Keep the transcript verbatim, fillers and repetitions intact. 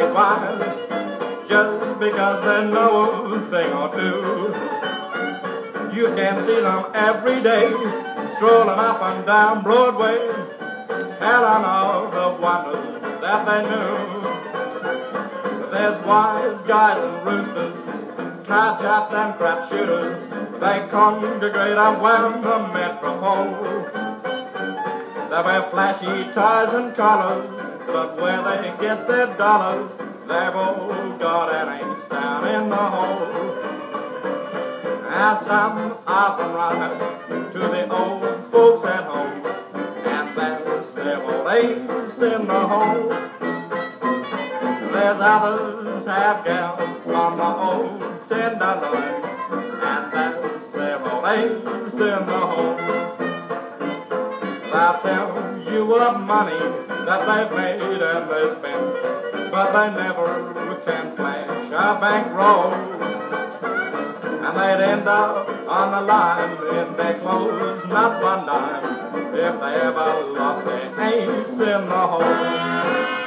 mighty wise, just because they know a thing or two. You can see them every day, strolling up and down Broadway, telling all the wonders that they knew. There's wise guys and roosters, car chaps and crap shooters, they congregate around the metropole. They wear flashy ties and collars, but where they get their dollars, they've all got an ace down in the hole. And some often ride to the old folks at home, and there's their old ace in the hole. There's others have gals on the old tenderloin, and there's their old ace in the hole. They'll tell you of money that they've made and they spent, but they never can flash a bankroll. And they'd end up on the line in their clothes, not one dime, if they ever lost their ace in the hole.